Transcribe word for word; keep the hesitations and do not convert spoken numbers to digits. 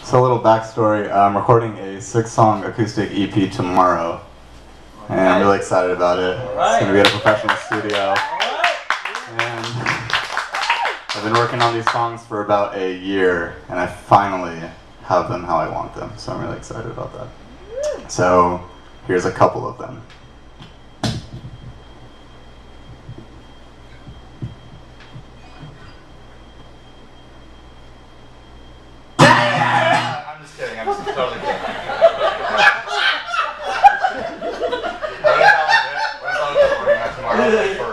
So a little backstory, I'm recording a six-song acoustic E P tomorrow, and I'm really excited about it. It's going to be at a professional studio, and I've been working on these songs for about a year, and I finally have them how I want them, so I'm really excited about that. So here's a couple of them. I'm just kidding, I'm just totally kidding. What if I was it? What if I was recording that tomorrow?